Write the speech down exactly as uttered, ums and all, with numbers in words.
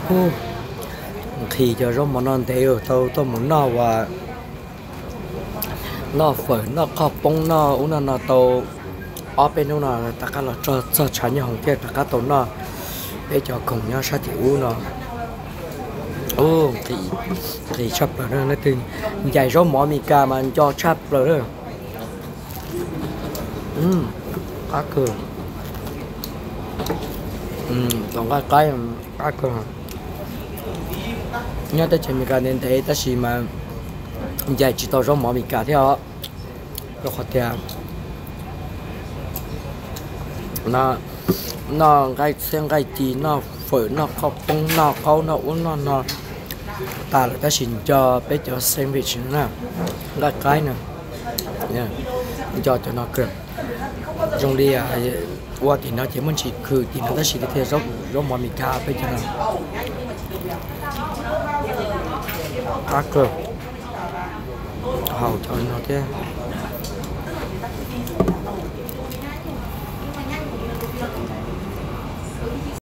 Ô, khi cho rong món ăn thế ở tao tao muốn nào và nó phở nó có bông nó uống nó nó tao ở bên nó là tất cả là cho cho trái như hồng kia tất cả tao nó để cho cùng nhau sát thì uống nó ô thì thì chấp rồi đó nó từng dạy rong món mì ca mà cho chấp rồi đó ừm cá cừ ừm còn cái cái cá cừ nhớ tới chuyện mì ca nên thế ta chỉ mà dạy chỉ tao rong món mì ca theo nó khó theo nó nó cái xem cái gì nó phở nó có bông nó có nó uống nó nó ta là ta xin cho bé cho sandwich nữa nè cái cái nè nha cho cho nó cười trong đi à qua thì nó chỉ muốn chỉ khử thì nó ta chỉ thể rót rót món mì ca bé cho nó cá cơm hầu cho nó thế